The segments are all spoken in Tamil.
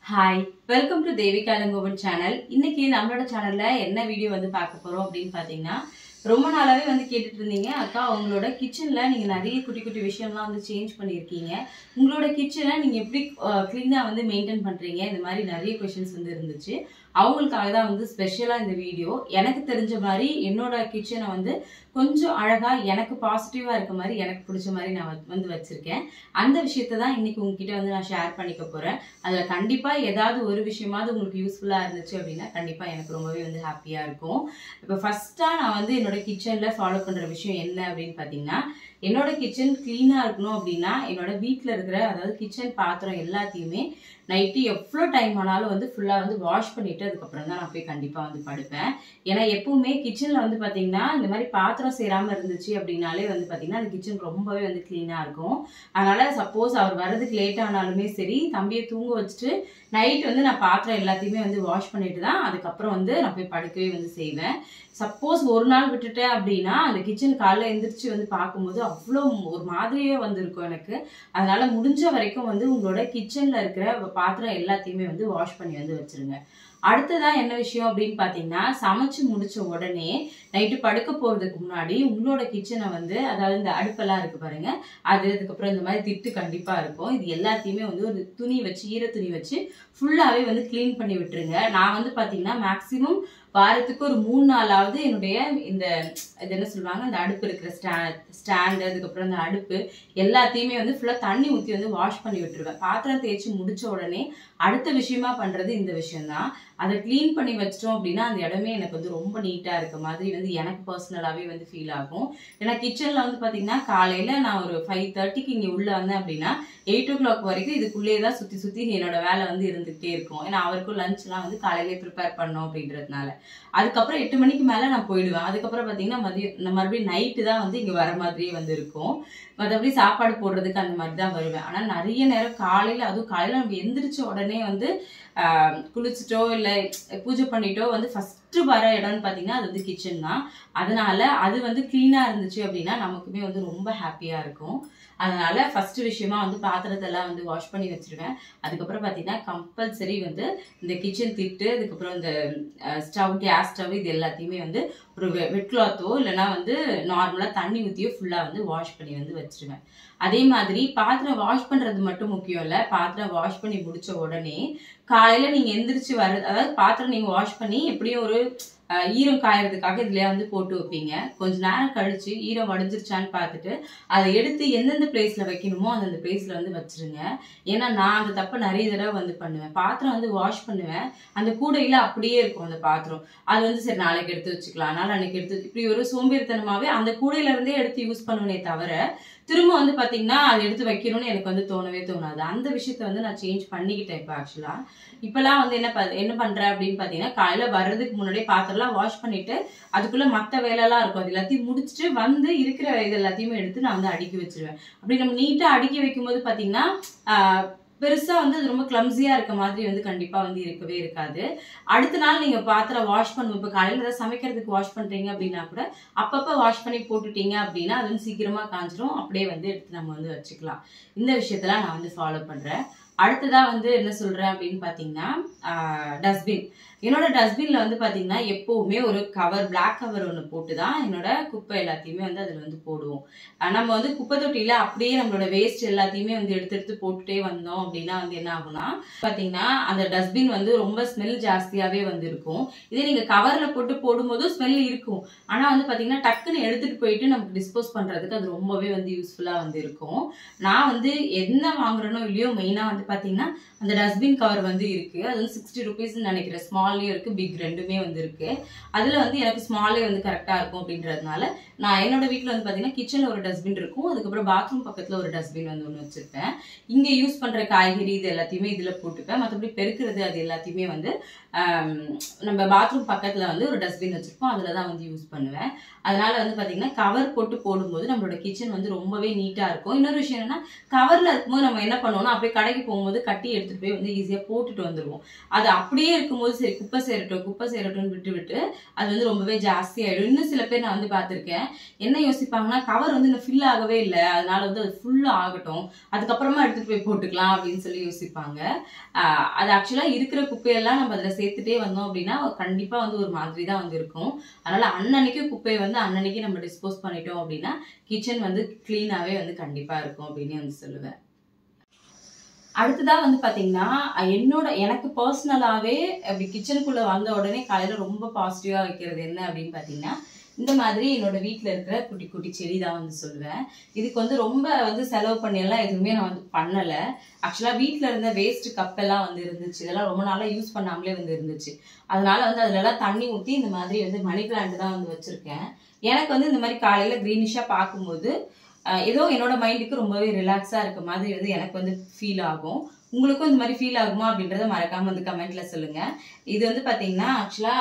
Hi, welcome to Devika Langovan channel. இன்னைக்கு நம்மளோட சேனல்ல என்ன வீடியோ வந்து பார்க்க போறோம் அப்படினு பாத்தீங்கன்னா ரொம்ப நாளாவே வந்து கேட்டுட்டு இருந்தீங்க அக்கா உங்களோட கிச்சன்ல நீங்க நிறைய குட்டி குட்டி விஷயம்லாம் வந்து சேஞ்ச் பண்ணிருக்கீங்க. உங்களோட கிச்சனை நீங்க எப்படி க்ளீனா வந்து மெயின்टेन பண்றீங்க? இந்த மாதிரி நிறைய क्वेश्चंस வந்து இருந்துச்சு. அவங்களுக்காக தான் வந்து ஸ்பெஷலா இந்த வீடியோ. எனக்கு தெரிஞ்ச மாதிரி என்னோட கிச்சனை வந்து கொஞ்சம் அழகா எனக்கு பாசிட்டிவா இருக்க மாதிரி எனக்கு பிடிச்ச மாதிரி நான் வந்து வச்சிருக்கேன். அந்த விஷயத்தை தான் இன்னைக்கு உங்ககிட்ட வந்து நான் ஷேர் பண்ணிக்க போறேன். அதுல கண்டிப்பா ஏதாவது ஒரு விஷயமாவது உங்களுக்கு யூஸ்ஃபுல்லா இருந்துச்சு அப்படின்னா கண்டிப்பா எனக்கு ரொம்பவே வந்து ஹாப்பியா இருக்கும். இப்போ ஃபர்ஸ்டா நான் வந்து என்னோட கிச்சன்ல ஃபாலோ பண்ற விஷயம் என்ன அப்படின்னு பாத்தீங்கன்னா என்னோட கிச்சன் கிளீனா இருக்கணும் அப்படின்னா என்னோட வீட்டுல இருக்கிற அதாவது கிச்சன் பாத்திரம் எல்லாத்தையுமே நைட்டு எவ்வளோ டைம் ஆனாலும் வந்து ஃபுல்லா வந்து வாஷ் பண்ணிட்டு அதுக்கப்புறம் தான் நான் போய் கண்டிப்பா வந்து படுப்பேன். ஏன்னா எப்பவுமே கிச்சன்ல வந்து பாத்தீங்கன்னா இந்த மாதிரி பாத்திரம் சேராம இருந்துச்சு அப்படின்னாலே வந்து பாத்தீங்கன்னா அந்த கிச்சன் ரொம்பவே வந்து கிளீனா இருக்கும். அதனால சப்போஸ் அவர் வர்றதுக்கு லேட் ஆனாலுமே சரி தம்பியை தூங்க வச்சுட்டு நைட் வந்து நான் பாத்திரம் எல்லாத்தையுமே வந்து வாஷ் பண்ணிட்டு தான் அதுக்கப்புறம் வந்து நான் போய் படுக்கவே வந்து செய்வேன். சப்போஸ் ஒரு நாள் விட்டுட்டேன் அப்படின்னா அந்த கிச்சன் காலைல எந்திரிச்சு வந்து பார்க்கும்போது அவ்வளோ ஒரு மாதிரியே வந்து இருக்கும் எனக்கு. அதனால முடிஞ்ச வரைக்கும் வந்து உங்களோட கிச்சன்ல இருக்கிற பாத்திரம் எல்லாத்தையுமே வந்து வாஷ் பண்ணி வந்து வச்சிருங்க. அடுத்ததான் என்ன விஷயம் அப்படின்னு பாத்தீங்கன்னா சமைச்சு முடிச்ச உடனே நைட்டு படுக்க போறதுக்கு முன்னாடி உங்களோட கிச்சனை வந்து அதாவது இந்த அடுப்பெல்லாம் இருக்கு பாருங்க அதுக்கப்புறம் இந்த மாதிரி திட்டு கண்டிப்பா இருக்கும். இது எல்லாத்தையுமே வந்து ஒரு துணி வச்சு ஈர துணி வச்சு ஃபுல்லாவே வந்து கிளீன் பண்ணி விட்டுருங்க. நான் வந்து பாத்தீங்கன்னா மேக்சிமம் வாரத்துக்கு ஒரு 3 நாளாவது என்னுடைய இந்த இது என்ன சொல்லுவாங்க அந்த அடுப்பு இருக்கிற ஸ்டாண்ட் அதுக்கப்புறம் அந்த அடுப்பு எல்லாத்தையுமே வந்து ஃபுல்லா தண்ணி ஊற்றி வந்து வாஷ் பண்ணி விட்டுருவேன். பாத்திரம் தேய்ச்சி முடிச்ச உடனே அடுத்த விஷயமா பண்றது இந்த விஷயம்தான். அதை கிளீன் பண்ணி வச்சிட்டோம் அப்படின்னா அந்த இடமே எனக்கு வந்து ரொம்ப நீட்டா இருக்க மாதிரி வந்து எனக்கு பர்சனலாவே வந்து ஃபீல் ஆகும். ஏன்னா கிச்சன்ல வந்து பாத்தீங்கன்னா காலையில நான் ஒரு 5:30க்கு இங்க உள்ள வந்தேன் அப்படின்னா 8 o'clock வரைக்கும் இதுக்குள்ளேயே தான் சுத்தி சுத்தி என்னோட வேலை வந்து இருந்துகிட்டே இருக்கும். ஏன்னா அவருக்கும் லஞ்ச் எல்லாம் வந்து காலையிலேயே ப்ரிப்பேர் பண்ணோம் அப்படின்றதுனால அதுக்கப்புறம் 8 மணிக்கு மேல நான் போயிடுவேன். அதுக்கப்புறம் பாத்தீங்கன்னா மறுபடியும் நைட்டு தான் வந்து இங்க வர மாதிரியே வந்து இருக்கும். மற்றபடி சாப்பாடு போடுறதுக்கு அந்த மாதிரி தான் வருவேன். ஆனா நிறைய நேரம் காலையில அதுவும் காலையில நம்ம எந்திரிச்ச உடனே வந்து குளிச்சுட்டோ இல்ல பூஜை பண்ணிட்டோ வந்து ஃபர்ஸ்ட் வர இடம்னு பாத்தீங்கன்னா அது வந்து கிச்சன் தான். அதனால அது வந்து கிளீனா இருந்துச்சு அப்படின்னா நமக்குமே வந்து ரொம்ப ஹாப்பியா இருக்கும். அதனால ஃபர்ஸ்ட் விஷயமா வந்து பாத்திரத்தை எல்லாம் வந்து வாஷ் பண்ணி வச்சிருவேன். அதுக்கப்புறம் பாத்தீங்கன்னா கம்பல்சரி வந்து இந்த கிச்சன் திட்டு அதுக்கப்புறம் இந்த ஸ்டவ் கேஸ் ஸ்டவ் இது எல்லாத்தையுமே வந்து ஒரு வெட் கிளாத்தோ இல்லைன்னா வந்து நார்மலா தண்ணி ஊத்தியோ ஃபுல்லா வந்து வாஷ் பண்ணி வந்து வச்சிருவேன். அதே மாதிரி பாத்திரம் வாஷ் பண்றது மட்டும் முக்கியம் இல்ல. பாத்திரம் வாஷ் பண்ணி முடிச்ச உடனே காலையில நீங்க எந்திரிச்சு அதாவது பாத்திரம் நீங்க வாஷ் பண்ணி எப்படியும் ஒரு ஈரம் காயறதுக்காக இதுலயே வந்து போட்டு வைப்பீங்க. கொஞ்ச நேரம் கழிச்சு ஈரம் வடிஞ்சிருச்சான்னு பார்த்துட்டு அதை எடுத்து எந்தெந்த பிளேஸ்ல வைக்கணுமோ அந்தந்த பிளேஸ்ல வந்து வச்சிருங்க. ஏன்னா நான் அந்த தப்ப நிறைய தடவை வந்து பண்ணுவேன். பாத்திரம் வந்து வாஷ் பண்ணுவேன் அந்த கூடையில அப்படியே இருக்கும் அந்த பாத்திரம். அது வந்து சரி நாளைக்கு எடுத்து வச்சுக்கலாம் நாளைக்கு எடுத்து இப்படி ஒரு சோம்பேறித்தனமாவே அந்த கூடையில இருந்தே எடுத்து யூஸ் பண்ணுவேனே தவிர திரும்ப வந்து பாத்தீங்கன்னா அதை எடுத்து வைக்கணும்னு எனக்கு வந்து தோணவே தோணாது. அந்த விஷயத்த வந்து நான் சேஞ்ச் பண்ணிக்கிட்டேன். இப்ப ஆக்சுவலா இப்பெல்லாம் வந்து என்ன பண்றேன் அப்படின்னு பாத்தீங்கன்னா காலையில வர்றதுக்கு முன்னாடியே பாத்திரம்லாம் வாஷ் பண்ணிட்டு அதுக்குள்ள மத்த வேலை எல்லாம் இருக்கும் அது எல்லாத்தையும் முடிச்சுட்டு வந்து இருக்கிற இது எல்லாத்தையுமே எடுத்து நான் வந்து அடுக்கி வச்சிருவேன். அப்படி நம்ம நீட்டா அடுக்கி வைக்கும் போது பாத்தீங்கன்னா பெருசா வந்து அது ரொம்ப கிளம்ஸியா இருக்க மாதிரி வந்து கண்டிப்பா வந்து இருக்கவே இருக்காது. அடுத்த நாள் நீங்க பாத்திரம் வாஷ் பண்ணுவோம். இப்ப காலையில ஏதாவது சமைக்கிறதுக்கு வாஷ் பண்றீங்க அப்படின்னா கூட அப்பப்ப வாஷ் பண்ணி போட்டுட்டீங்க அப்படின்னா அது வந்து சீக்கிரமா காஞ்சிரும். அப்படியே வந்து எடுத்து நம்ம வந்து வச்சுக்கலாம். இந்த விஷயத்தெல்லாம் நான் வந்து ஃபாலோ பண்றேன். அடுத்ததா வந்து என்ன சொல்றேன் அப்படின்னு பாத்தீங்கன்னா டஸ்ட்பின். என்னோட டஸ்ட்பின்ல வந்து பாத்தீங்கன்னா எப்பவுமே ஒரு கவர் பிளாக் கவர் ஒண்ணு போட்டுதான் என்னோட குப்பை எல்லாத்தையுமே வந்து அதுல வந்து போடுவோம். நம்ம வந்து குப்பை தொட்டியில அப்படியே நம்மளோட வேஸ்ட் எல்லாத்தையுமே வந்து எடுத்து போட்டுட்டே வந்தோம் அப்படின்னா வந்து என்ன ஆகும்னா பாத்தீங்கன்னா அந்த டஸ்ட்பின் வந்து ரொம்ப ஸ்மெல் ஜாஸ்தியாவே வந்து இருக்கும். இதே நீங்க கவர்ல போட்டு போடும்போது ஸ்மெல் இருக்கும். ஆனா வந்து பாத்தீங்கன்னா டக்குன்னு எடுத்துட்டு போயிட்டு நமக்கு டிஸ்போஸ் பண்றதுக்கு அது ரொம்பவே வந்து யூஸ்ஃபுல்லா வந்து இருக்கும். நான் வந்து என்ன வாங்குறேனோ இல்லையோ மெயினா வந்து பாத்தீங்கன்னா அந்த டஸ்ட்பின் கவர் வந்து இருக்கு. அது வந்து 60 rupees நினைக்கிறேன். ஸ்மால்லயும் இருக்கு பிக் ரெண்டுமே வந்து இருக்கு. அதுல வந்து எனக்கு ஸ்மாலே வந்து கரெக்டா இருக்கும் அப்படின்றதுனால நான் என்னோட வீட்டுல வந்து பாத்தீங்கன்னா கிச்சன்ல ஒரு டஸ்ட்பின் இருக்கும். அதுக்கப்புறம் பாத்ரூம் பக்கத்துல ஒரு டஸ்ட்பின் வந்து ஒண்ணு வச்சிருப்பேன். இங்க யூஸ் பண்ற காய்கறி இது எல்லாத்தையுமே இதுல போட்டுப்பேன். மற்றபடி பெருக்கிறது அது எல்லாத்தையுமே வந்து நம்ம பாத்ரூம் பக்கத்துல வந்து ஒரு டஸ்ட்பின் வச்சிருப்போம். அதுலதான் வந்து யூஸ் பண்ணுவேன். அதனால வந்து பாத்தீங்கன்னா கவர் போட்டு போடும்போது நம்மளோட கிச்சன் வந்து ரொம்பவே நீட்டா இருக்கும். இன்னொரு விஷயம் என்னன்னா கவர்ல இருக்கும்போது நம்ம என்ன பண்ணுவோம்னா அப்படியே கடைக்கு போகும்போது போகும்போது கட்டி எடுத்துட்டு போய் வந்து ஈஸியா போட்டுட்டு வந்துருவோம். அது அப்படியே இருக்கும்போது சரி குப்பை சேரட்டும் விட்டு அது வந்து ரொம்பவே ஜாஸ்தி ஆயிடும். இன்னும் சில பேர் நான் வந்து பார்த்திருக்கேன், என்ன யோசிப்பாங்கன்னா கவர் வந்து இன்னும் ஃபில் ஆகவே இல்லை, அதனால வந்து அது ஃபுல்லா ஆகட்டும், அதுக்கப்புறமா எடுத்துட்டு போய் போட்டுக்கலாம் அப்படின்னு சொல்லி யோசிப்பாங்க. அது ஆக்சுவலா இருக்கிற குப்பையெல்லாம் நம்ம அதுல சேர்த்துட்டே வந்தோம் அப்படின்னா கண்டிப்பா வந்து ஒரு மாதிரி தான் வந்து இருக்கும். அதனால அன்னன்னைக்கு குப்பையை வந்து அன்னன்னைக்கு நம்ம டிஸ்போஸ் பண்ணிட்டோம் அப்படின்னா கிச்சன் வந்து கிளீனாவே வந்து கண்டிப்பா இருக்கும் அப்படின்னு வந்து சொல்லுவேன். அடுத்ததா வந்து பாத்தீங்கன்னா எனக்கு பர்சனலாவே அப்படி கிச்சனுக்குள்ள வந்த உடனே காலையில ரொம்ப பாசிட்டிவா வைக்கிறது என்ன அப்படின்னு பாத்தீங்கன்னா இந்த மாதிரி என்னோட வீட்டுல இருக்கிற குட்டி குட்டி செடி தான் வந்து சொல்லுவேன். இதுக்கு வந்து ரொம்ப வந்து செலவு பண்ணி எல்லாம் எதுவுமே நான் வந்து பண்ணல. ஆக்சுவலா வீட்டுல இருந்த வேஸ்ட் கப் எல்லாம் வந்து இருந்துச்சு, இதெல்லாம் ரொம்ப நாளா யூஸ் பண்ணாமலே வந்து இருந்துச்சு. அதனால வந்து அதுல எல்லாம் தண்ணி ஊத்தி இந்த மாதிரி வந்து மணி பிளான்ட் தான் வந்து வச்சிருக்கேன். எனக்கு வந்து இந்த மாதிரி காலையில கிரீனிஷா பார்க்கும்போது ஏதோ என்னோட மைண்டுக்கு ரொம்பவே ரிலாக்ஸா இருக்க மாதிரி வந்து எனக்கு வந்து ஃபீல் ஆகும். உங்களுக்கும் இந்த மாதிரி ஃபீல் ஆகுமா அப்படின்றத மறக்காம வந்து கமெண்ட்ல சொல்லுங்க. இது வந்து பாத்தீங்கன்னா ஆக்சுவலா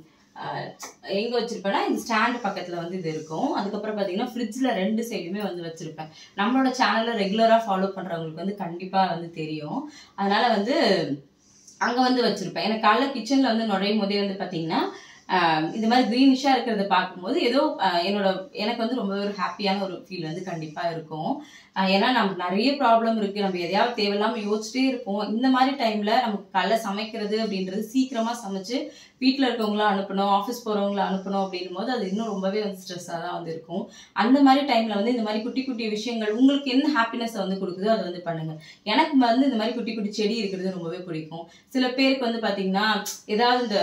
எங்க வச்சிருப்பேன்னா இந்த ஸ்டாண்ட் பக்கத்துல வந்து இது இருக்கும். அதுக்கப்புறம் பாத்தீங்கன்னா ஃப்ரிட்ஜ்ல 2 சைடுமே வந்து வச்சிருப்பேன். நம்மளோட சேனல்ல ரெகுலரா ஃபாலோ பண்றவங்களுக்கு வந்து கண்டிப்பா வந்து தெரியும். அதனால வந்து அங்க வந்து வச்சிருப்பேன். எனக்கு காலைல கிச்சன்ல வந்து நுழையும் போதே வந்து பாத்தீங்கன்னா இந்த மாதிரி கிரீனிஷா இருக்கிறத பார்க்கும்போது ஏதோ எனக்கு வந்து ரொம்ப ஒரு ஹாப்பியான ஒரு ஃபீல் வந்து கண்டிப்பா இருக்கும். ஏன்னா நமக்கு நிறைய ப்ராப்ளம் இருக்கு, நம்ம எதையாவது தேவையில்லாம யோசிச்சுட்டே இருப்போம். இந்த மாதிரி டைம்ல நமக்கு காலைல சமைக்கிறது அப்படின்றது சீக்கிரமா சமைச்சு வீட்டுல இருக்கவங்களாம் அனுப்பணும், ஆஃபீஸ் போறவங்களை அனுப்பணும் அப்படின்னும் போது அது இன்னும் ரொம்பவே வந்து ஸ்ட்ரெஸ்ஸா தான் வந்து இருக்கும். அந்த மாதிரி டைம்ல வந்து இந்த மாதிரி குட்டி குட்டி விஷயங்கள் உங்களுக்கு என்ன ஹாப்பினஸ் வந்து கொடுக்குதோ அதை வந்து பண்ணுங்க. எனக்கு வந்து இந்த மாதிரி குட்டி குட்டி செடி இருக்கிறது ரொம்பவே பிடிக்கும். சில பேருக்கு வந்து பாத்தீங்கன்னா ஏதாவது இந்த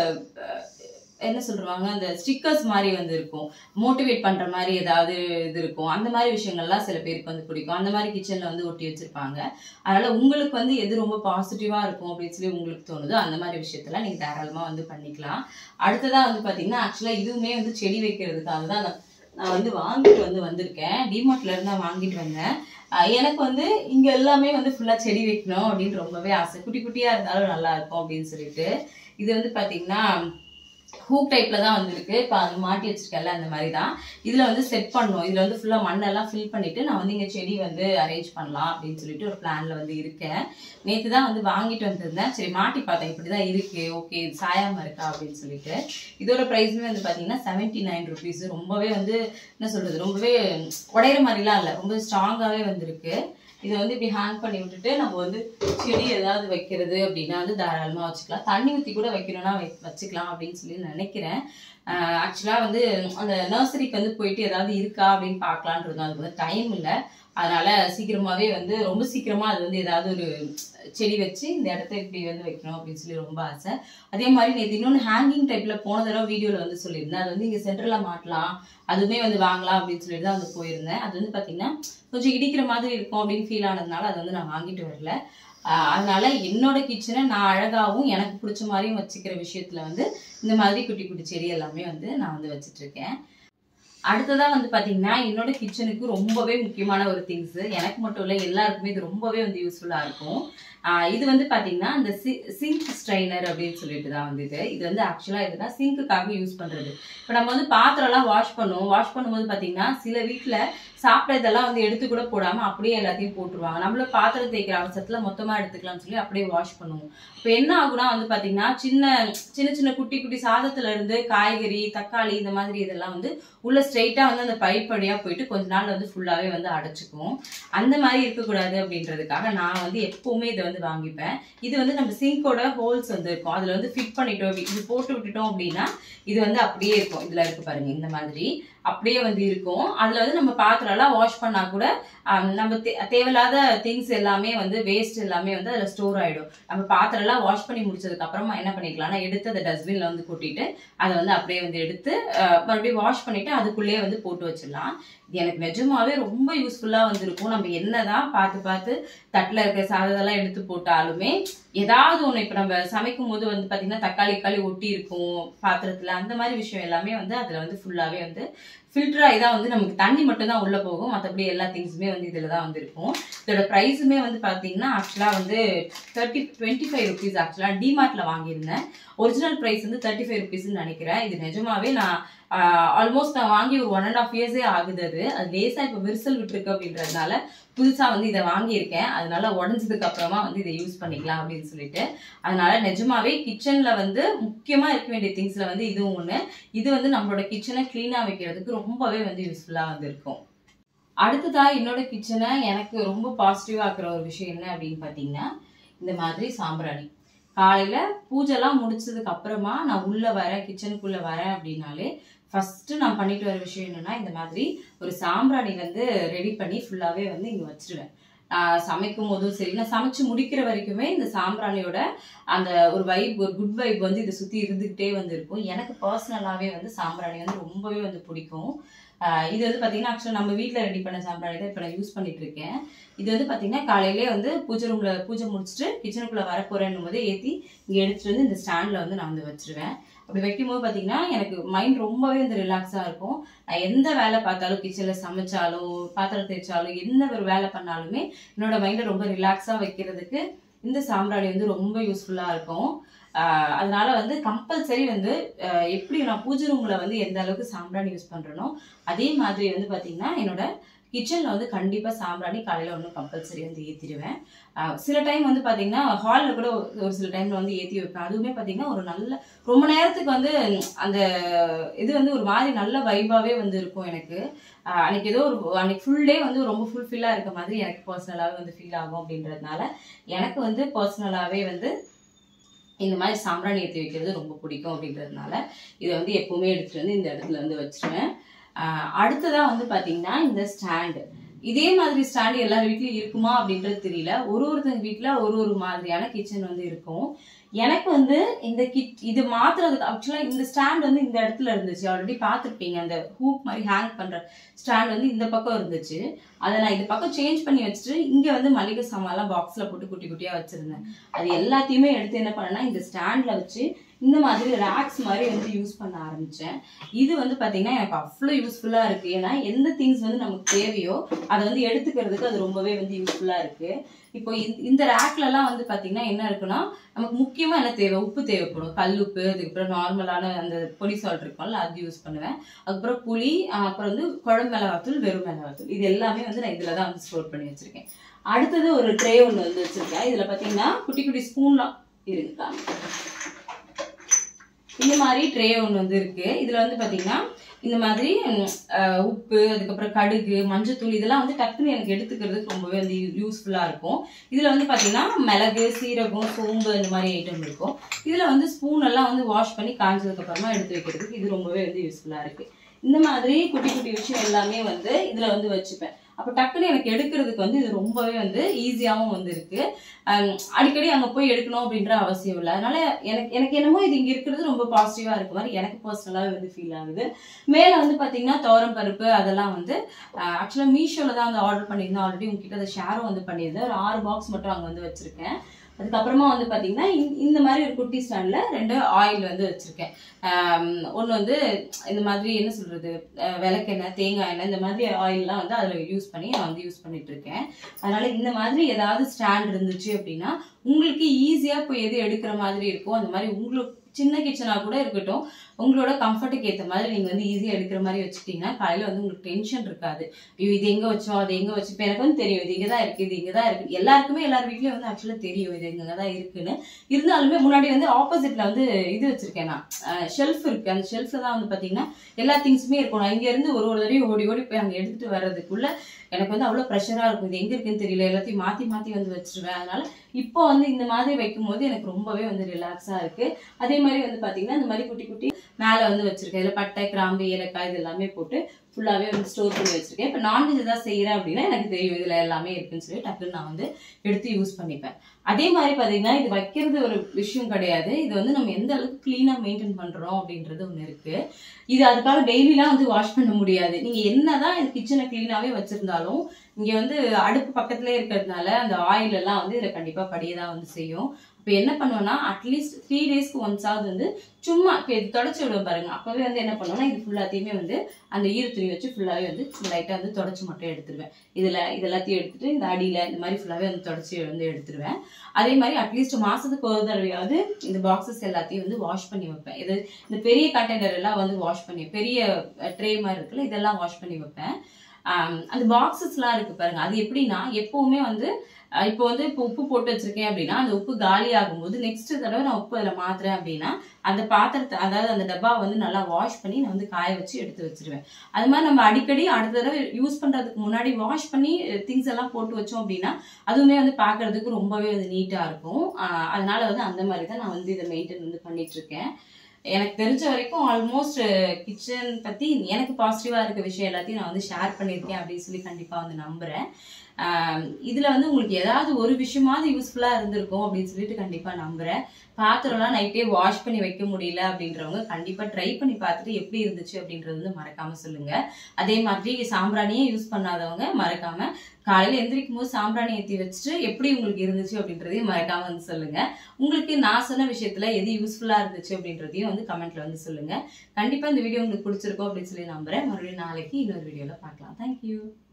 என்ன சொல்றாங்க அந்த ஸ்டிக்கர்ஸ் மாதிரி வந்து இருக்கும், மோட்டிவேட் பண்ற மாதிரி ஏதாவது இது இருக்கும். அந்த மாதிரி விஷயங்கள்லாம் சில பேருக்கு வந்து பிடிக்கும். அந்த மாதிரி கிச்சன்ல வந்து ஒட்டி வச்சிருப்பாங்க. அதனால உங்களுக்கு வந்து எது ரொம்ப பாசிட்டிவா இருக்கும் அப்படின்னு சொல்லி உங்களுக்கு தோணுதோ அந்த மாதிரி விஷயத்தெல்லாம் நீங்க தாராளமா வந்து பண்ணிக்கலாம். அடுத்ததா வந்து பாத்தீங்கன்னா ஆக்சுவலா இதுவுமே வந்து செடி வைக்கிறதுக்காக தான் நான் வந்து வாங்கிட்டு வந்திருக்கேன். டிமார்ட்ல இருந்து தான் வாங்கிட்டு வந்தேன். எனக்கு வந்து இங்க எல்லாமே வந்து ஃபுல்லா செடி வைக்கணும் அப்படின்னு ரொம்பவே ஆசை. குட்டி குட்டியா இருந்தாலும் நல்லா இருக்கும் அப்படின்னு சொல்லிட்டு இது வந்து பாத்தீங்கன்னா ஹூக் டைப்ல தான் வந்திருக்கு. இப்போ அது மாட்டி வச்சிருக்கல அந்த மாதிரி தான். இதுல வந்து செட் பண்ணணும். இதுல வந்து ஃபுல்லா மண்ணெல்லாம் ஃபில் பண்ணிட்டு நான் வந்து இங்க செடி வந்து அரேஞ்ச் பண்ணலாம் அப்படின்னு சொல்லிட்டு ஒரு பிளான்ல வந்து இருக்கேன். நேற்று தான் வந்து வாங்கிட்டு வந்திருந்தேன். சரி மாட்டி பார்த்தேன், இப்படிதான் இருக்கு, ஓகே இது சாயாம இருக்கா அப்படின்னு சொல்லிட்டு. இதோட பிரைஸுமே வந்து பாத்தீங்கன்னா 79 rupees. ரொம்பவே வந்து என்ன சொல்றது, ரொம்பவே உடையிற மாதிரிலாம் இல்லை, ரொம்ப ஸ்ட்ராங்காவே வந்திருக்கு. இதை வந்து இப்படி ஹேங் பண்ணி விட்டுட்டு நம்ம வந்து செடி ஏதாவது வைக்கிறது அப்படின்னா வந்து தாராளமா வச்சுக்கலாம். தண்ணி ஊற்றி கூட வைக்கணும்னா வச்சுக்கலாம் அப்படின்னு சொல்லி நினைக்கிறேன். ஆக்சுவலா வந்து அந்த நர்சரிக்கு வந்து போயிட்டு ஏதாவது இருக்கா அப்படின்னு பார்க்கலான்ட்டு இருந்தோம். அதுக்கு வந்து டைம் இல்லை. அதனால சீக்கிரமாவே வந்து ரொம்ப சீக்கிரமா அது வந்து ஏதாவது ஒரு செடி வச்சு இந்த இடத்த இப்படி வந்து வைக்கணும் அப்படின்னு சொல்லி ரொம்ப ஆசை. அதே மாதிரி நேற்று இன்னொன்று ஹேங்கிங் டைப்ல போன தடவை வீடியோல வந்து சொல்லியிருந்தேன். அது வந்து இங்க சென்டர்ல மாட்டலாம், அதுவுமே வந்து வாங்கலாம் அப்படின்னு சொல்லிட்டு தான் வந்து போயிருந்தேன். அது வந்து பாத்தீங்கன்னா கொஞ்சம் இடிக்கிற மாதிரி இருக்கும் அப்படின்னு ஃபீல் ஆனதுனால அதை வந்து நான் வாங்கிட்டு வரல. அதனால என்னோட கிச்சனை நான் அழகாவும் எனக்கு பிடிச்ச மாதிரியும் வச்சுக்கிற விஷயத்துல வந்து இந்த மாதிரி குட்டி குட்டி செடி எல்லாமே வந்து நான் வந்து வச்சிட்டு இருக்கேன். அடுத்ததா வந்து பாத்தீங்கன்னா என்னோட கிச்சனுக்கு ரொம்பவே முக்கியமான ஒரு திங்ஸ், எனக்கு மட்டும் இல்ல எல்லாருக்குமே இது ரொம்பவே வந்து யூஸ்ஃபுல்லா இருக்கும். இது வந்து பாத்தீங்கன்னா இந்த சிங்க் ஸ்ட்ரைனர் அப்படின்னு சொல்லிட்டு தான் வந்து இது வந்து ஆக்சுவலா இதுதான் சிங்க்குக்காக யூஸ் பண்றது. இப்ப நம்ம வந்து பாத்திரம் எல்லாம் வாஷ் பண்ணும்போது பாத்தீங்கன்னா சில வீட்டுல சாப்பிட்றதெல்லாம் வந்து எடுத்து கூட போடாம அப்படியே எல்லாத்தையும் போட்டுருவாங்க. நம்மளும் பாத்திரம் தேய்க்கிற அவசரத்துல மொத்தமா எடுத்துக்கலாம்னு சொல்லி அப்படியே வாஷ் பண்ணுவோம். இப்ப என்ன ஆகுனா வந்து பாத்தீங்கன்னா சின்ன சின்ன குட்டி குட்டி சாதத்துல இருந்து காய்கறி, தக்காளி இந்த மாதிரி இதெல்லாம் வந்து உள்ள ஸ்ட்ரெயிட்டா வந்து அந்த பைப் வழியா போயிட்டு கொஞ்ச நாள் வந்து ஃபுல்லாவே வந்து அடைச்சுக்கும். அந்த மாதிரி இருக்கக்கூடாது அப்படின்றதுக்காக நான் வந்து எப்பவுமே இதை வந்து வாங்கிப்பேன். இது வந்து நம்ம சிங்கோட ஹோல்ஸ் வந்து இருக்கும், அதுல வந்து ஃபிட் பண்ணிட்டோம், இது போட்டு விட்டுட்டோம் அப்படின்னா இது வந்து அப்படியே இருக்கும். இதுல இருக்கு பாருங்க, இந்த மாதிரி அப்படியே வந்து இருக்கும். அதுல வந்து நம்ம பாத்திரம் எல்லாம் வாஷ் பண்ணா கூட நம்ம தேவையில்லாத திங்ஸ் எல்லாமே வந்து வேஸ்ட் எல்லாமே வந்து அதுல ஸ்டோர் ஆயிடும். நம்ம பாத்திரம் எல்லாம் வாஷ் பண்ணி முடிச்சதுக்கு அப்புறமா என்ன பண்ணிக்கலாம்னா எடுத்து அதை டஸ்ட்பின்ல வந்து கொட்டிட்டு அதை வந்து அப்படியே வந்து எடுத்து மறுபடியும் வாஷ் பண்ணிட்டு அதுக்குள்ளேயே வந்து போட்டு வச்சிடலாம். இது எனக்கு நிஜமாவே ரொம்ப யூஸ்ஃபுல்லா வந்து இருக்கும். நம்ம என்னதான் பார்த்து தட்டுல இருக்க சாதத்தெல்லாம் எடுத்து போட்டாலுமே ஏதாவது ஒண்ணு, இப்ப நம்ம சமைக்கும் போது வந்து பாத்தீங்கன்னா தக்காளி ஒட்டி இருக்கும் பாத்திரத்துல, அந்த மாதிரி விஷயம் எல்லாமே வந்து அதுல வந்து ஃபுல்லாவே வந்து ஃபில்டர் ஆகி தான் வந்து நமக்கு தண்ணி மட்டும் தான் உள்ள போகும். மற்றபடி எல்லா திங்ஸுமே வந்து இதுல தான் வந்து இருக்கும். இதோட பிரைஸுமே வந்து பாத்தீங்கன்னா ஆக்சுவலா வந்து 25 rupees. ஆக்சுவலா டிமார்ட்ல வாங்கியிருந்தேன். ஒரிஜினல் பிரைஸ் வந்து 35 rupees நினைக்கிறேன். இது நிஜமாவே நான் ஆல்மோஸ்ட் நான் வாங்கி ஒரு 1.5 years ஆகுது. அது லேசா இப்ப விரிசல் விட்டுருக்கு அப்படின்றதுனால புதுசா வந்து இதை வாங்கியிருக்கேன். அதனால உடஞ்சதுக்கு அப்புறமா வந்து இதை யூஸ் பண்ணிக்கலாம் அப்படின்னு சொல்லிட்டு. அதனால நிஜமாவே கிச்சன்ல வந்து முக்கியமா இருக்க வேண்டிய திங்ஸ்ல வந்து இதுவும் ஒண்ணு. இது வந்து நம்மளோட கிச்சனை கிளீனா வைக்கிறதுக்கு ரொம்பவே வந்து யூஸ்ஃபுல்லா வந்து இருக்கும். அடுத்ததா என்னோட கிச்சனை எனக்கு ரொம்ப பாசிட்டிவா ஆக்குற ஒரு விஷயம் என்ன அப்படின்னு பாத்தீங்கன்னா, இந்த மாதிரி சாம்பிராணி. காலையில பூஜைலாம் முடிச்சதுக்கு அப்புறமா நான் உள்ள வரேன், கிச்சனுக்குள்ள வரேன் அப்படின்னாலே ஃபர்ஸ்ட் நான் பண்ணிட்டு வர விஷயம் என்னன்னா, இந்த மாதிரி ஒரு சாம்பிராணி வந்து ரெடி பண்ணி ஃபுல்லாவே வந்து இங்க வச்சிருவேன். சமைக்கும் போதும் சரி, நான் சமைச்சு முடிக்கிற வரைக்குமே இந்த சாம்பிராணியோட அந்த ஒரு வைப், ஒரு குட் வைப் வந்து இதை சுத்தி இருந்துகிட்டே வந்து இருக்கும். எனக்கு பர்சனலாவே வந்து சாம்பிராணி வந்து ரொம்பவே வந்து பிடிக்கும். இது வந்து பாத்தீங்கன்னா ஆக்சுவலா நம்ம வீட்டுல ரெடி பண்ண சாம்பிராணி தான் இப்ப நான் யூஸ் பண்ணிட்டு இருக்கேன். இது வந்து பாத்தீங்கன்னா காலையிலேயே வந்து பூஜை ரூம்ல பூஜை முடிச்சுட்டு கிச்சனுக்குள்ள வரப்போறேன்னும் போதே ஏத்தி இங்க எடுத்துட்டு வந்து இந்த ஸ்டாண்ட்ல வந்து நான் வந்து வச்சிருவேன். அப்படி வைக்கும் போது பாத்தீங்கன்னா எனக்கு மைண்ட் ரொம்பவே வந்து ரிலாக்ஸா இருக்கும். நான் எந்த வேலை பார்த்தாலும், கிச்சன்ல சமைச்சாலும், பாத்திரம் தேய்ச்சாலும், எந்த ஒரு வேலை பண்ணாலுமே என்னோட மைண்டை ரொம்ப ரிலாக்ஸா வைக்கிறதுக்கு இந்த சாம்பிராணி வந்து ரொம்ப யூஸ்ஃபுல்லா இருக்கும். அதனால வந்து கம்பல்சரி வந்து எப்படி நான் பூஜை ரூம்ல வந்து எந்த அளவுக்கு சாம்பிராணி யூஸ் பண்றேனோ அதே மாதிரி வந்து பாத்தீங்கன்னா என்னோட கிச்சன்ல வந்து கண்டிப்பா சாம்பிராணி காலையில ஒன்றும் கம்பல்சரி வந்து ஏத்திடுவேன். சில டைம் வந்து பாத்தீங்கன்னா ஹால்ல கூட ஒரு சில டைம்ல வந்து ஏத்தி வைப்பேன். அதுவுமே பாத்தீங்கன்னா ஒரு நல்ல ரொம்ப நேரத்துக்கு வந்து அந்த இது வந்து ஒரு மாதிரி நல்ல வைபாவே வந்து இருக்கும் எனக்கு. அன்னைக்கு ஏதோ ஒரு அன்னைக்கு ஃபுல் டே வந்து ரொம்ப ஃபுல்ஃபில்லா இருக்க மாதிரி எனக்கு பர்சனலாவே வந்து ஃபீல் ஆகும். அப்படின்றதுனால எனக்கு வந்து பர்சனலாவே வந்து இந்த மாதிரி சாம்பிராணி ஏற்றி வைக்கிறது ரொம்ப பிடிக்கும். அப்படின்றதுனால இதை வந்து எப்பவுமே எடுத்துட்டு வந்து இந்த இடத்துல வந்து வச்சிருவேன். அடுத்ததா வந்து பாத்தீங்கன்னா இந்த ஸ்டாண்டு. இதே மாதிரி ஸ்டாண்ட் எல்லார் வீட்லயும் இருக்குமா அப்படின்றது தெரியல. ஒருத்தங்க வீட்டுல ஒரு மாதிரியான கிச்சன் வந்து இருக்கும். எனக்கு வந்து இந்த இது மாத்துறதுக்கு ஆக்சுவலா இந்த ஸ்டாண்ட் வந்து இந்த இடத்துல இருந்துச்சு. ஆல்ரெடி பாத்துருப்பீங்க, அந்த ஹூக் மாதிரி ஹேங் பண்ற ஸ்டாண்ட் வந்து இந்த பக்கம் இருந்துச்சு. அதை நான் இந்த பக்கம் சேஞ்ச் பண்ணி வச்சுட்டு இங்க வந்து மளிகை சாமான்லாம் பாக்ஸ்ல போட்டு குட்டி குட்டியா வச்சிருந்தேன். அது எல்லாத்தையுமே எடுத்து என்ன பண்ணேன்னா இந்த ஸ்டாண்ட்ல வச்சு இந்த மாதிரி ரேக்ஸ் மாதிரி வந்து யூஸ் பண்ண ஆரம்பிச்சேன். இது வந்து பாத்தீங்கன்னா எனக்கு அவ்வளவு யூஸ்ஃபுல்லா இருக்கு. ஏன்னா எந்த திங்ஸ் வந்து நமக்கு தேவையோ அதை வந்து எடுத்துக்கிறதுக்கு அது ரொம்பவே வந்து யூஸ்ஃபுல்லா இருக்கு. இப்போ இந்த ரேக்ல எல்லாம் வந்து பாத்தீங்கன்னா என்ன இருக்குன்னா, நமக்கு முக்கியமா என்ன தேவை, உப்பு தேவைப்படும், கல்லுப்பு, அதுக்கப்புறம் நார்மலான அந்த பொடி சால்ட் இருக்கும்ல அது யூஸ் பண்ணுவேன். அதுக்கப்புறம் புளி, அப்புறம் வந்து குழம்பு மிளகாத்தூள், வெறும் மிளகாத்தூள், இது எல்லாமே வந்து நான் இதுலதான் வந்து ஸ்டோர் பண்ணி வச்சிருக்கேன். அடுத்தது ஒரு ட்ரே ஒண்ணு வந்து வச்சிருக்கேன். இதுல பாத்தீங்கன்னா குட்டி குட்டி ஸ்பூன்லாம் இருக்குதா, இந்த மாதிரி ட்ரே ஒன்று வந்து இருக்கு. இதுல வந்து பாத்தீங்கன்னா இந்த மாதிரி உப்பு, அதுக்கப்புறம் கடுகு, மஞ்சத்தூள், இதெல்லாம் வந்து டக்குன்னு எனக்கு எடுத்துக்கிறதுக்கு ரொம்பவே வந்து யூஸ்ஃபுல்லா இருக்கும். இதுல வந்து பாத்தீங்கன்னா மிளகு, சீரகம், சோம்பு இந்த மாதிரி ஐட்டம் இருக்கும். இதுல வந்து ஸ்பூன் எல்லாம் வந்து வாஷ் பண்ணி காஞ்சதுக்கு அப்புறமா எடுத்து வைக்கிறதுக்கு இது ரொம்பவே வந்து யூஸ்ஃபுல்லா இருக்கு. இந்த மாதிரி குட்டி குட்டி விஷயம் எல்லாமே வந்து இதுல வந்து வச்சுப்பேன். அப்ப டக்குன்னு எனக்கு எடுக்கிறதுக்கு வந்து இது ரொம்பவே வந்து ஈஸியாவும் வந்து இருக்கு. அடிக்கடி அங்க போய் எடுக்கணும் அப்படின்ற அவசியம் இல்லை. அதனால எனக்கு என்னமோ இது இங்க இருக்கிறது ரொம்ப பாசிட்டிவா இருக்கு மாதிரி எனக்கு பர்சனலாவே வந்து ஃபீல் ஆகுது. மேல வந்து பாத்தீங்கன்னா துவரம் பருப்பு அதெல்லாம் வந்து ஆக்சுவலா மீஷோல தான் வந்து ஆர்டர் பண்ணியிருந்தேன். ஆல்ரெடி உங்ககிட்ட அதை ஷேரும் வந்து பண்ணியிருந்தேன். ஒரு 6 பாக்ஸ் மட்டும் அங்க வந்து வச்சிருக்கேன். அதுக்கப்புறமா வந்து பாத்தீங்கன்னா இந்த மாதிரி ஒரு குட்டி ஸ்டாண்ட்ல 2 ஆயில் வந்து வச்சிருக்கேன். ஒண்ணு வந்து இந்த மாதிரி என்ன சொல்றது, விளக்கெண்ணெய், தேங்காய் எண்ணெய், இந்த மாதிரி ஆயில்லாம் வந்து அதுல யூஸ் பண்ணி நான் வந்து யூஸ் பண்ணிட்டு இருக்கேன். அதனால இந்த மாதிரி ஏதாவது ஸ்டாண்ட் இருந்துச்சு அப்படின்னா உங்களுக்கு ஈஸியா போய் எது எடுக்கிற மாதிரி இருக்கும். அந்த மாதிரி உங்களுக்கு சின்ன கிச்சனா கூட இருக்கட்டும், உங்களோட கம்ஃபர்ட்டுக்கு ஏற்ற மாதிரி நீங்க வந்து ஈஸியா எடுக்கிற மாதிரி வச்சுக்கிட்டீங்கன்னா காலையில வந்து உங்களுக்கு டென்ஷன் இருக்காது. ஐயோ இது எங்க வச்சோம், அது எங்க வச்சு, இப்ப எனக்கு வந்து தெரியும் இது இங்கதான் இருக்கு, இது இங்கதான் இருக்கு. எல்லாருக்குமே எல்லார் வீட்லயும் வந்து ஆக்சுவலா தெரியும் இது இங்கதான் இருக்குன்னு. இருந்தாலுமே முன்னாடி வந்து ஆப்போசிட்ல வந்து இது வச்சிருக்கேன் நான், ஷெல்ஃப் இருக்கு. அந்த ஷெல்ஃப்ல தான் வந்து பாத்தீங்கன்னா எல்லா திங்ஸுமே இருக்கும். நான் இங்க இருந்து ஒரு தடவையும் ஓடி ஓடி போய் அங்க எடுத்துட்டு வர்றதுக்குள்ள எனக்கு வந்து அவ்வளவு ப்ரெஷரா இருக்கும். இது எங்க இருக்குன்னு தெரியல, எல்லாத்தையும் மாத்தி மாத்தி வந்து வச்சிருவேன். அதனால இப்போ வந்து இந்த மாதிரி வைக்கும் போது எனக்கு ரொம்பவே வந்து ரிலாக்ஸா இருக்கு. அதே மாதிரி வந்து பாத்தீங்கன்னா இந்த மாதிரி குட்டி குட்டி மேல வந்து வச்சிருக்கேன். இதுல பட்டை, கிராம்பு, ஏலக்காய் இது எல்லாமே போட்டு ஃபுல்லாவே வந்து ஸ்டோர் பண்ணி வச்சிருக்கேன். இப்ப நான்வெஜ் ஏதாவது செய்யறேன் அப்படின்னா எனக்கு தெரியும் இதுல எல்லாமே இருக்குன்னு சொல்லி டக்குன்னு நான் வந்து எடுத்து யூஸ் பண்ணிப்பேன். அதே மாதிரி பாத்தீங்கன்னா இது வைக்கிறது ஒரு விஷயம் கிடையாது. இது வந்து நம்ம எந்த அளவுக்கு கிளீனா மெயின்டைன் பண்றோம் அப்படின்றது ஒண்ணு இருக்கு. இது அதுக்காக டெய்லிலாம் வந்து வாஷ் பண்ண முடியாது. நீங்க என்னதான் கிச்சனை கிளீனாவே வச்சிருந்தாலும் இங்க வந்து அடுப்பு பக்கத்திலே இருக்கிறதுனால அந்த ஆயில் எல்லாம் வந்து இதுல கண்டிப்பா படியதான் வந்து செய்யும். இப்ப என்ன பண்ணுவோம்னா அட்லீஸ்ட் 3 டேஸ்க்கு ஒன்ஸாவது வந்து சும்மா தொடச்சு விடுவோம் பாருங்க. அப்பவே வந்து என்ன பண்ணுவோம்னா இது ஃபுல்லாத்தையுமே வந்து அந்த ஈர துணி வச்சு ஃபுல்லாவே வந்து லைட்டா வந்து தொடச்சு மட்டும் எடுத்துருவேன். இதெல்லாத்தையும் எடுத்துட்டு இந்த அடியில இந்த மாதிரி ஃபுல்லாவே வந்து தொடச்சு வந்து எடுத்துருவேன். அதே மாதிரி அட்லீஸ்ட் மாசத்துக்கு ஒரு தடவையாவது இந்த பாக்ஸஸ் எல்லாத்தையும் வந்து வாஷ் பண்ணி வைப்பேன். இது இந்த பெரிய கண்டெய்னர் எல்லாம் வந்து வாஷ் பண்ணி, பெரிய ட்ரே மாதிரி இருக்குல்ல, இதெல்லாம் வாஷ் பண்ணி வைப்பேன். அந்த பாக்ஸஸ்லாம் இருக்கு பாருங்க. அது எப்படின்னா எப்பவுமே வந்து இப்போ வந்து இப்போ உப்பு போட்டு வச்சிருக்கேன் அப்படின்னா அந்த உப்பு காலி ஆகும்போது நெக்ஸ்ட் தடவை நான் உப்பு அதில் மாத்துறேன் அப்படின்னா அந்த பாத்திரத்தை அதாவது அந்த டப்பா வந்து நல்லா வாஷ் பண்ணி நான் வந்து காய வச்சு எடுத்து வச்சிருவேன். அது மாதிரி நம்ம அடிக்கடி அடுத்த தடவை யூஸ் பண்றதுக்கு முன்னாடி வாஷ் பண்ணி திங்ஸ் எல்லாம் போட்டு வச்சோம் அப்படின்னா அதுவுமே வந்து பாக்குறதுக்கு ரொம்பவே வந்து நீட்டா இருக்கும். அதனால வந்து அந்த மாதிரி தான் நான் வந்து இதை மெயின்டைன் வந்து பண்ணிட்டு இருக்கேன். எனக்கு தெரிஞ்ச வரைக்கும் ஆல்மோஸ்ட் கிச்சன் பத்தி எனக்கு பாசிட்டிவா இருக்க விஷயம் எல்லாத்தையும் நான் வந்து ஷேர் பண்ணியிருக்கேன் அப்படின்னு சொல்லி கண்டிப்பா வந்து நம்புறேன். இதுல வந்து உங்களுக்கு ஏதாவது ஒரு விஷயமாவது யூஸ்ஃபுல்லா இருந்திருக்கும் அப்படின்னு சொல்லிட்டு கண்டிப்பா நம்புறேன். பாத்திரம்லாம் நைட்டே வாஷ் பண்ணி வைக்க முடியல அப்படின்றவங்க கண்டிப்பா ட்ரை பண்ணி பார்த்துட்டு எப்படி இருந்துச்சு அப்படின்றது வந்து மறக்காம சொல்லுங்க. அதே மாதிரி சாம்பிராணியே யூஸ் பண்ணாதவங்க மறக்காம காலையில எந்திரிக்கும் போது சாம்பிராணி ஏற்றி வச்சுட்டு எப்படி உங்களுக்கு இருந்துச்சு அப்படின்றதையும் மறக்காம வந்து சொல்லுங்க. உங்களுக்கு நான் சொன்ன விஷயத்துல எது யூஸ்ஃபுல்லா இருந்துச்சு அப்படின்றதையும் வந்து கமெண்ட்ல வந்து சொல்லுங்க. கண்டிப்பா இந்த வீடியோ உங்களுக்கு பிடிச்சிருக்கும் அப்படின்னு சொல்லி நம்புறேன். மறுபடியும் நாளைக்கு இன்னொரு வீடியோல பார்க்கலாம். தேங்க்யூ.